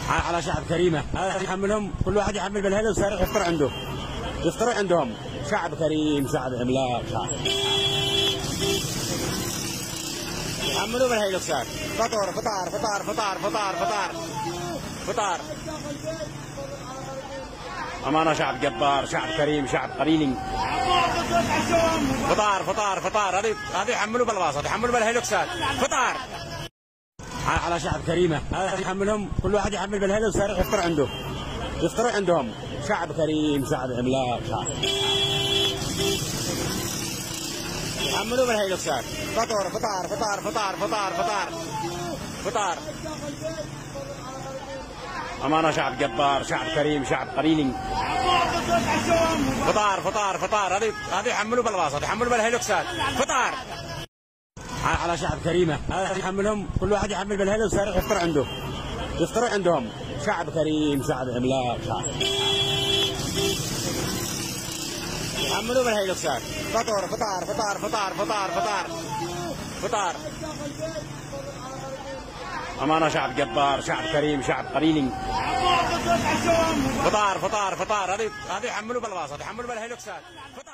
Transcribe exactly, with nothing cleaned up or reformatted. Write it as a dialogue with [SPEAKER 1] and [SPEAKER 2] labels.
[SPEAKER 1] على شعب كريمه، هذا يحملهم كل واحد يحمل بالهيلوكس يفطر عنده، يفطروا عندهم. شعب كريم، شعب عملاق، شعب يحملوا بالهيلوكسات. فطور فطار فطار فطار فطار فطار فطار. أمانة شعب جبار، شعب كريم، شعب قليل. فطار فطار فطار. هذه هذه يحملوا بالواسط، يحملوا بالهيلوكسات. فطار على شعب كريمه، هذا يحملهم كل واحد يحمل بالهيلوكس يفطر عنده، يفطروا عندهم. شعب كريم، شعب عملاق، شعب يحملوا بالهيلوكسات. فطور فطار فطار فطار فطار فطار فطار. أمانة شعب جبار، شعب كريم، شعب قليل. فطار فطار فطار. هذه هذه يحملوا بالواسط، يحملوا بالهيلوكسات. فطار على شعب كريمه، هذا يحملهم كل واحد يحمل بالهيلوكس يفطر عنده، يفطروا عندهم. شعب كريم، شعب عملاق، شعب يحملوا بالهيلوكسات. فطور فطار فطار فطار فطار فطار فطار. أمانة شعب جبار، شعب كريم، شعب قليل. فطار فطار فطار. هذه هذه يحملوا بالواسط، يحملوا بالهيلوكسات.